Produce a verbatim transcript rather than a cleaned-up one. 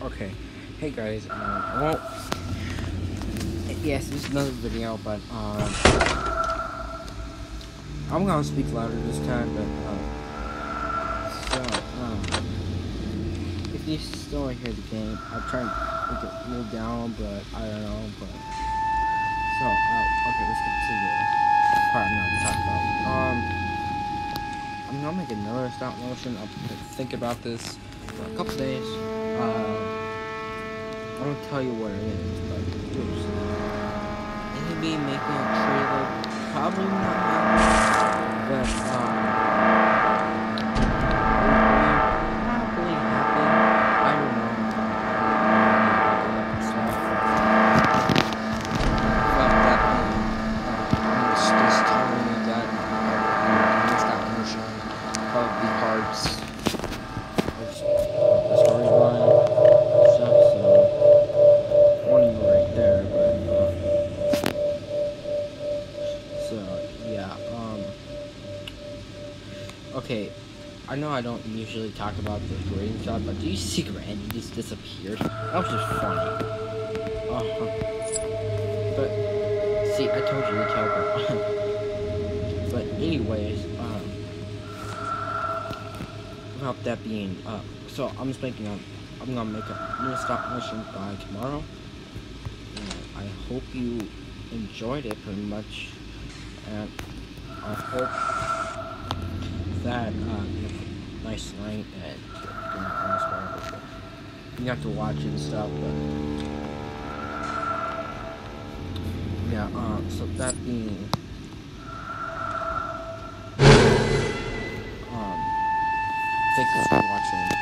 Okay. Hey guys, um, I won't. Yes, this is another video, but um, I'm gonna speak louder this time. But um, so um, if you still want to hear the game, I'll try and make it a little down, but I don't know. But so uh, okay, let's get to the part I'm gonna talk about. Um, I'm gonna make another stop motion. I'll think about this for a couple days. Uh. I won't tell you what it is, but oops. Maybe making a trailer, probably not that, but um, probably happen. I don't know. Stuff. But that being, uh, I'm just, just telling you that uh, stop motion probably parts of the storyline stuff. So. Warning right there, but uh, so yeah, um, okay, I know I don't usually talk about the grading shot, but do you see Randy just disappeared? That was just funny. Uh, but see, I told you to tell her. But anyways, um, without that being, uh, so I'm just making a, I'm gonna make a new stop motion by tomorrow. I hope you enjoyed it pretty much, and I hope that uh, you have a nice night and good night, you have to watch it and stuff, but yeah, um, so that being, um, thank you for watching.